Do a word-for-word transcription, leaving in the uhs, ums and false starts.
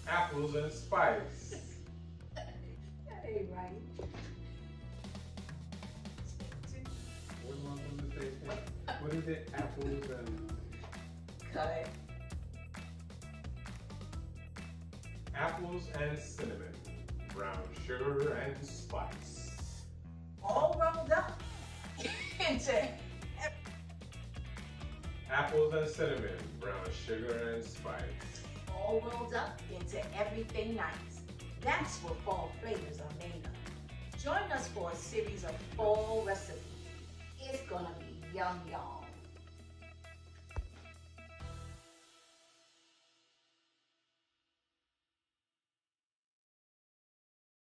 Apples and spice. That ain't right. What am I going to say? What is it? Apples and... Cut. Apples and cinnamon. Brown sugar and spice. All rolled up into Apples and cinnamon. Brown sugar and spice. all rolled up into everything nice. That's what fall flavors are made of. Join us for a series of fall recipes. It's gonna be yum, y'all.